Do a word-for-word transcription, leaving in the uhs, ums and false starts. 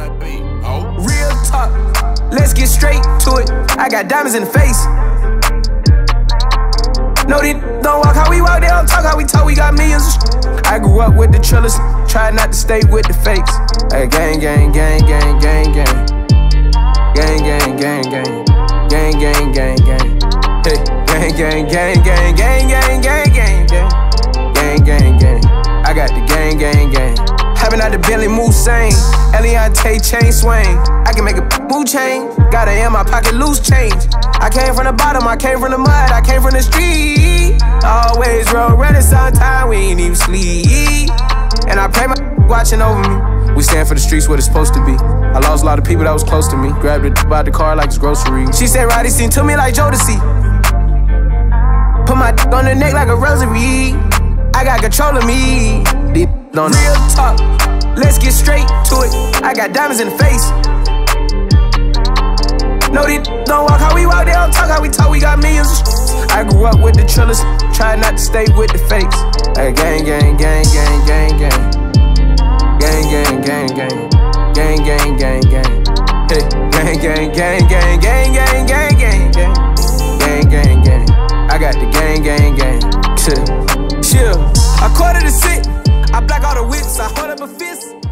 Real talk, let's get straight to it. I got diamonds in the face. No, they don't walk how we walk, they don't talk how we talk, we got millions of sh- I grew up with the trillers, try not to stay with the fakes. Hey, gang, gang, gang, gang, gang, gang. Gang, gang, gang, gang. Gang, gang, gang, gang. Hey, gang, gang, gang, gang, gang, gang, gang, gang, gang. Gang, gang, gang. I got the gang, gang, gang. Having out the Bentley move sane. Eliante chain swing. I can make a move chain. Got it in my pocket, loose change. I came from the bottom, I came from the mud, I came from the street. Always roll Renaissance time, we ain't even sleep. And I pray my watching over me. We stand for the streets where it's supposed to be. I lost a lot of people that was close to me. Grabbed it by the car like it's groceries. She said, Roddy seen to me like Jodeci. Put my d on the neck like a rosary. I got control of me. Deep on real talk, let's get straight to it. I got diamonds in the face. No, they don't walk how we walk, they don't talk how we talk, we got millions of sh- I grew up with the trillers, try not to stay with the fakes. Hey, gang, gang, gang, gang, gang, gang. Gang, gang, gang, gang. Gang, gang, gang, gang. Hey, gang, gang, gang, gang, gang, gang, gang, gang, gang. Gang, gang, gang. I got the gang, gang, gang. Chill, chill. I quarter to sit, I black all the whips, I hold up a fist.